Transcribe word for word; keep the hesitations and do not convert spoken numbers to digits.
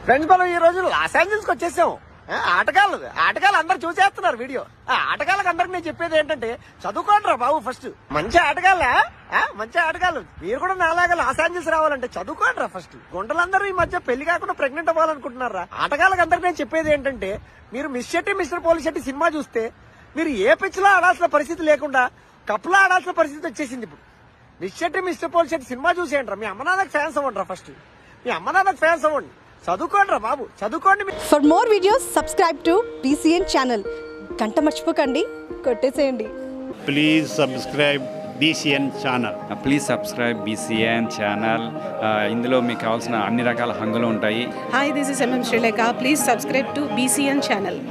Friends మనం ఈ రోజు లాస్ ఏంజల్స్ కి వచ్చేసాం. ఆటగాళ్ళు ఆటగాళ్ళు అందరు చూసేస్తున్నారు వీడియో. ఆటగాళ్ళకి అందరికి నేను చెప్పేది ఏంటంటే చదువుకోండి రా బాబు. ఫస్ట్ మంచి ఆటగాళ్ళ మంచి ఆటగాళ్ళు మీరు కూడా నాలాగా లాస్ ఏంజల్స్ రావాలంటే చదువుకోండి రా ఫస్ట్. గుంటలందరూ ఈ మధ్య పెళ్లి కాకుండా ప్రెగ్నెంట్ అవ్వాలనుకుంటున్నారా? ఆటగాళ్ళకి అందరికి నేను చెప్పేది ఏంటంటే మీరు మిస్ శెట్టి మిస్టర్ పోలిశెట్టి సినిమా చూస్తే మీరు ఏ పిచ్ లో ఆడాల్సిన పరిస్థితి లేకుండా కప్లో ఆడాల్సిన పరిస్థితి వచ్చేసింది. ఇప్పుడు మిస్ శెట్టి మిస్టర్ పోలిశెట్టి సినిమా చూసేయండి. మీ అమ్మ నాన్నకి ఫ్యాన్స్ అవ్వండి రా ఫస్ట్. మీ అమ్మ నాన్నకి ఫ్యాన్స్ అవ్వండి. చదువుకోండి రా బాబు, చదువుకోండి. For more videos subscribe to BCN channel. గంట మర్చిపోకండి, కొట్టేసేయండి. Please subscribe BCN channel. Please subscribe BCN channel. ఇందులో మీకు కావాల్సిన అన్ని రకాల హంగులు ఉంటాయి. Hi, this is MM Sreelekha. Please subscribe to BCN channel.